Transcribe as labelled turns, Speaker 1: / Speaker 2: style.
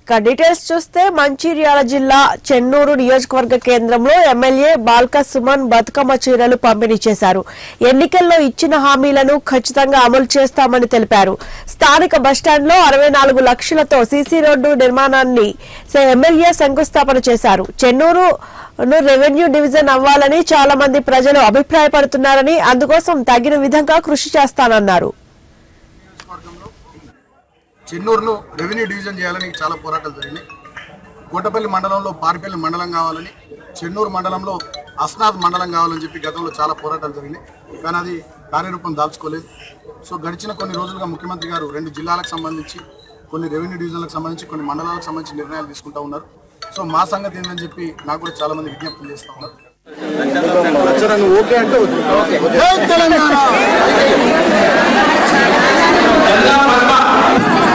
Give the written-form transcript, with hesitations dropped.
Speaker 1: ఇక డీటెయిల్స్ చూస్తే మంచిర్యాల జిల్లా చెన్నూరు నియోజకవర్గ కేంద్రంలో ఎమ్మెల్యే బాల్క సుమన్ బతుకమ్మ చీరలు పంపిణీ చేశారు. ఎన్నికల్లో ఇచ్చిన హామీలను ఖచ్చితంగా అమలు చేస్తామని తెలిపారు. స్థానిక బస్టాండ్లో 64 లక్షలతో సీసీ రోడ్డు నిర్మాణాన్ని ఎమ్మెల్యే శంకుస్థాపన చేశారు. చెన్నూరు రెవెన్యూ డివిజన్ అవ్వాలని చాలా మంది ప్రజలు అభిప్రాయపడుతున్నారని, అందుకోసం తగిన విధంగా కృషి చేస్తానన్నారు.
Speaker 2: చెన్నూరును రెవెన్యూ డివిజన్ చేయాలని చాలా పోరాటాలు జరిగినాయి. కోటపల్లి మండలంలో పారిపల్లి మండలం కావాలని, చెన్నూరు మండలంలో అస్నాథ్ మండలం కావాలని చెప్పి గతంలో చాలా పోరాటాలు జరిగినాయి. కానీ అది కార్యరూపం దాల్చుకోలేదు. సో గడిచిన కొన్ని రోజులుగా ముఖ్యమంత్రి గారు 2 జిల్లాలకు సంబంధించి, కొన్ని రెవెన్యూ డివిజన్లకు సంబంధించి, కొన్ని మండలాలకు సంబంధించి నిర్ణయాలు తీసుకుంటూ ఉన్నారు. సో మా సంగతి ఏంటని చెప్పి నాకు కూడా చాలా మంది విజ్ఞప్తులు చేస్తూ ఉన్నారు. ఓకే అంటే